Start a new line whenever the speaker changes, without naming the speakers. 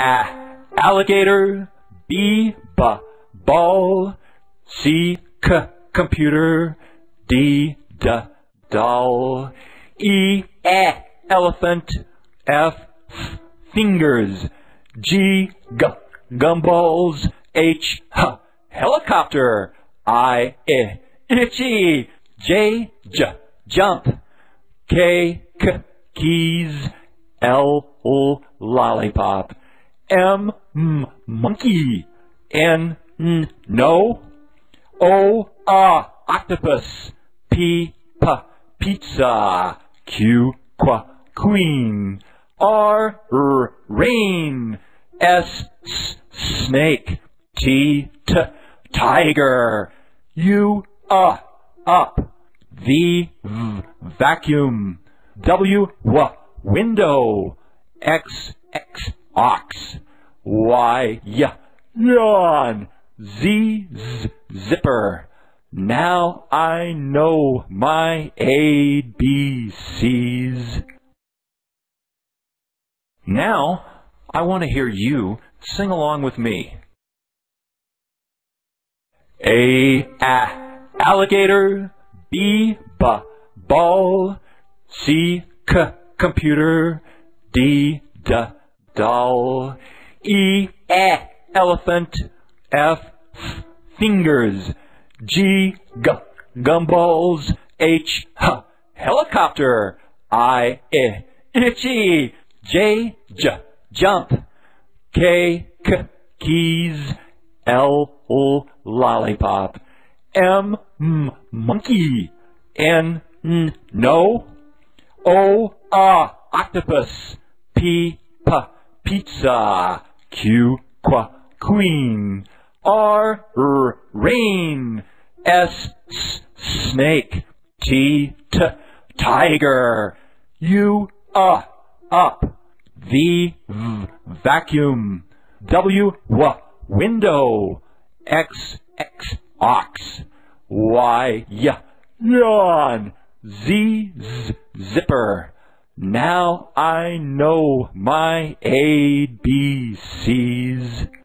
Alligator. B ball. C computer. D doll. E elephant. F fingers. G gumballs. H helicopter. I itchy. J jump. K keys. L lollipop. M monkey. N no. O octopus. P pizza. Q queen. R rain. S snake. T tiger. U up. V vacuum. W window. X ox. Y yawn. Z zipper. Now I know my ABCs. Now I want to hear you sing along with me. A alligator. B ball. C computer. D doll. E elephant. F fingers. G gumballs. H helicopter. I itchy. J jump. K keys. L lollipop. M monkey. N no. O octopus. P pizza. Q queen. R rain. S snake. T tiger. U up. V vacuum. W window. X ox. Y yawn. Z zipper. Now I know my ABCs.